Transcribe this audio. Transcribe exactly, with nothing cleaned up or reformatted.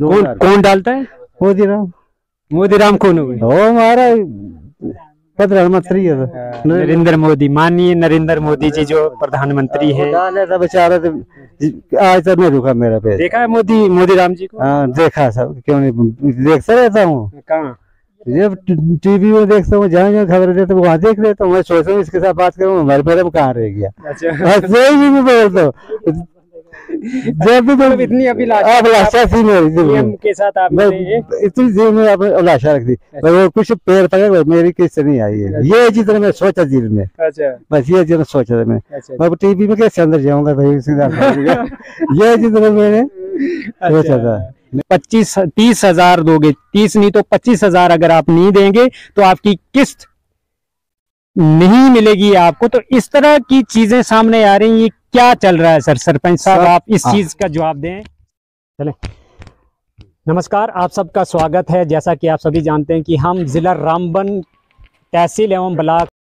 कौन कौन डालता है? मोदी राम। मोदी राम कौन हुए? वो हमारा प्रधानमंत्री है नरेंद्र मोदी, माननीय नरेंद्र मोदी जी जो प्रधानमंत्री हैं। डाले था बेचारा, तो आज तक नहीं रुका मेरा पैर। देखा है मोदी मोदी राम जी को? हाँ देखा सब, क्यों नहीं देखता रहता हूँ। कहाँ? जब टीवी में देखता हूँ, जहाँ जहाँ खबर देते वहाँ देख लेता हूँ। मैं सोचता हूँ इसके साथ बात करूँ, हमारे पैर में कहाँ रह गया। अच्छा, भी मैं बोलता हूँ जब भी मतलब इतनी अभिलाषा अभिलाषा थी मेरी के साथ आपने इतनी दिल में अभिलाषा रख दी, वो कुछ पेड़ पकड़ मेरी किस्त नहीं आई है। ये जितना मैं सोचा दिल में, अच्छा बस ये जितना सोचा था मैं। अच्छा, मैं टीवी में कैसे अंदर जाऊंगा भाई सीधा ये जितना मैंने सोचा था। पच्चीस तीस हजार दोगे, तीस नहीं तो पच्चीस हजार अगर आप नहीं देंगे तो आपकी किस्त नहीं मिलेगी आपको। तो इस तरह की चीजें सामने आ रही हैं, क्या चल रहा है सर? सरपंच साहब आप इस चीज का जवाब दें। चलें। नमस्कार, आप सबका स्वागत है। जैसा कि आप सभी जानते हैं कि हम जिला रामबन तहसील एवं ब्लॉक